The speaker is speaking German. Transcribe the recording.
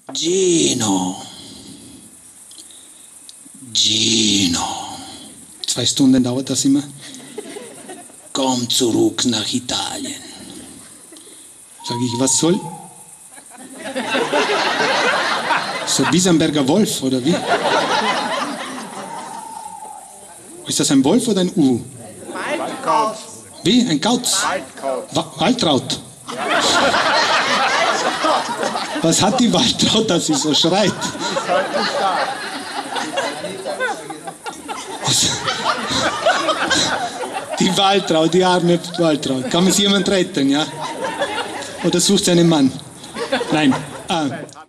Gino. Gino. 2 Stunden dauert das immer. Komm zurück nach Italien. Sag ich, was soll? So Biesenberger Wolf, oder wie? Ist das ein Wolf oder ein U? Waldkauz. Wie? Ein Kauz? Waldkauz. Waltraud. Was hat die Waltraud, dass sie so schreit? Die Waltraud, die arme Waltraud. Kann man sie jemand retten, ja? Oder sucht sie einen Mann? Nein.